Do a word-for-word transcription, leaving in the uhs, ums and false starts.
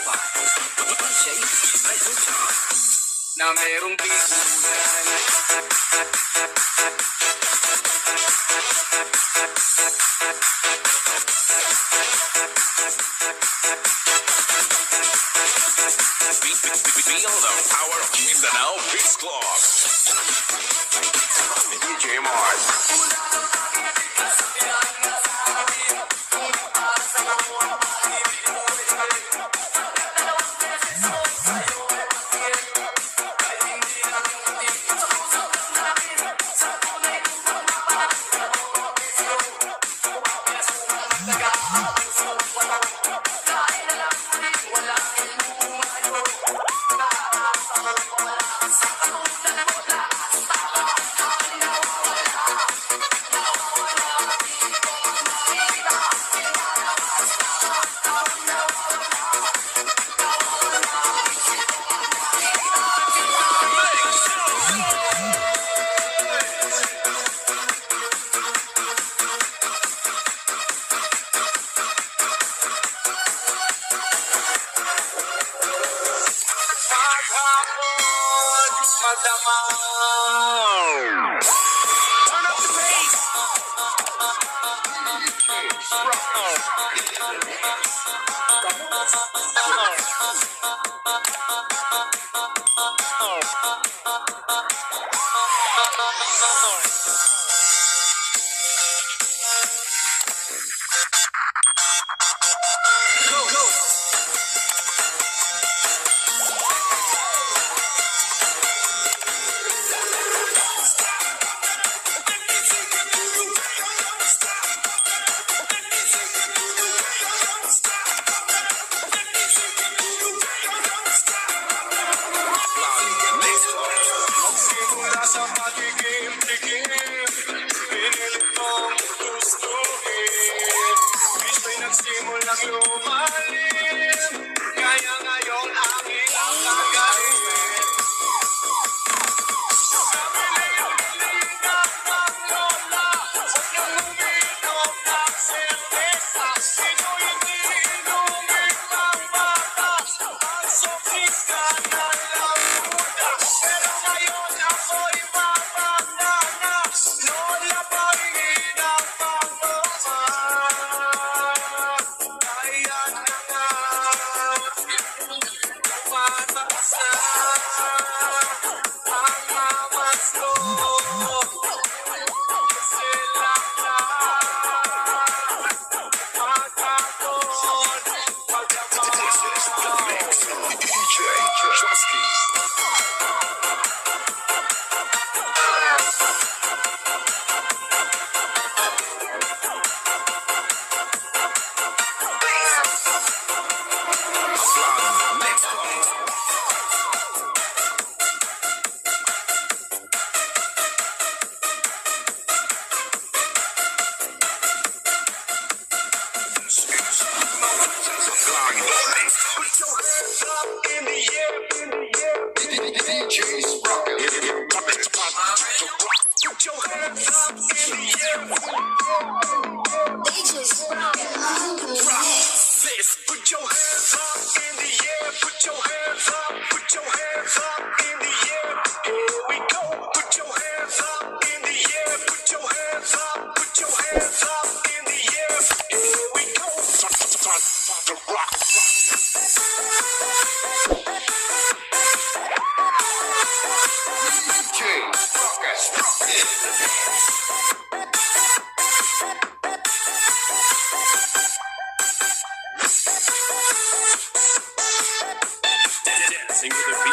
pa. Siya ibigay ko siya na merong pikunan. Feel the power of Mindanao Beats Club. D J Mars. Turn up the bass. Go, go. Magsimula sa pagiging-tigim, pinilit mong gustuhin. Bitch'y nagsimulang lumalim, kaya ngayon aking ang gagawin. Sabi nila, hindi na maglola, huwag niyong uminom ng serpesa. Sino hindi inumin ng batas, ang sofista na lang muna. Pero ngayon ako'y mabanda na, lola pa rin ang pagmamahal. Kaya na nga, tumatas na ang mamas ko. Sila na magkakon, pagkakon. D J Chosky. Put your hands up in the air, in the air. D J's rockin'. Put your hands up in the air. D J's rockin' This. Put your hands up in the air. Put your hands up. Put your hands up in the air. Here we go. Put your hands up in the air. Put your hands up. Put your hands up in the air. Here we go. The rock. D J's rockin'. Dancing with a